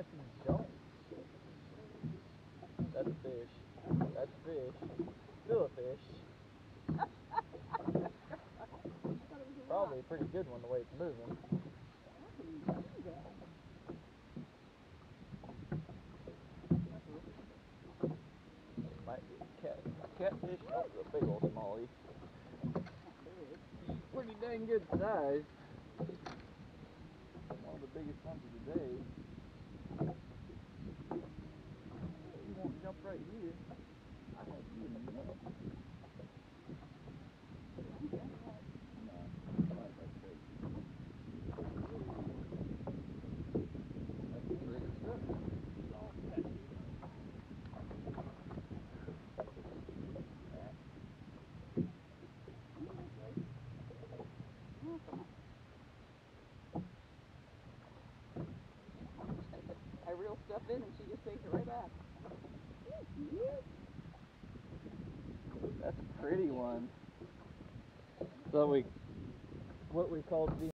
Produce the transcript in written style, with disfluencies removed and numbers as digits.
if you don't. That's a fish. That's a fish. Still a fish. Probably a pretty good one the way it's moving. Might be a catfish. Oh, it's a big old smallie. Pretty dang good size. One of the biggest ones of the day. He won't jump right here. I have you in the middle. I reel stuff in and she just takes it right back. That's a pretty one. So what we called